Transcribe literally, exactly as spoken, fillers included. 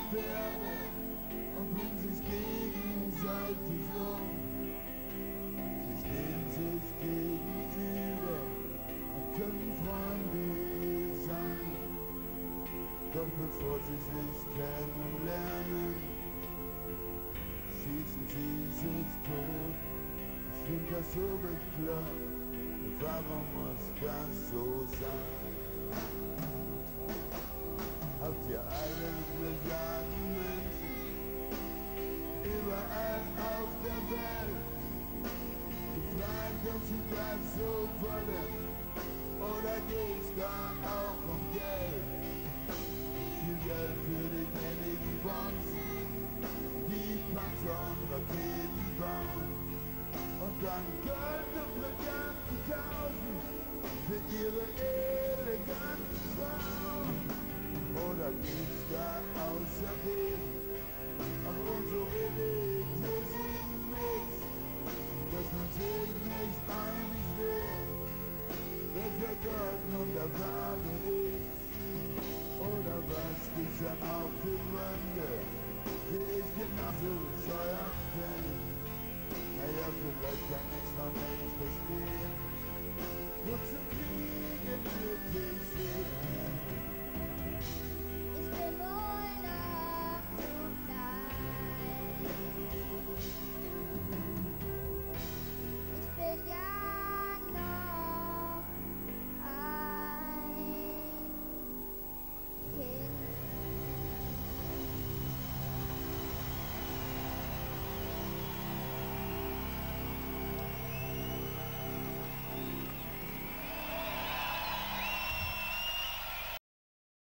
Charaktere und bringen sich gegenseitig um. Sie stehen sich gegenüber und können Freunde sein. Doch bevor sie sich kennenlernen, schießen sie sich tot. Ich find das so bekloppt, warum muss das so sein? Habt ihr alle Milliarden Menschen überall auf der Welt gefragt, ob sie das so wollen, oder geht's da auch um Geld? Viel Geld für die wenigen Bonzen, die Panzer und Raketen bauen und dann Gold und Brillanten kaufen für ihre eleganten Frauen. Oder geht's da außerdem an unsere religiösen Mix, dass man sich nicht einig wird, welcher Gott nun der wahre ist? Oder was gibt's dann auch für Gründe, die ich genauso bescheuert finde? Naja, vielleicht kann ich's noch nicht verstehen, wozu Kriege nötig sind.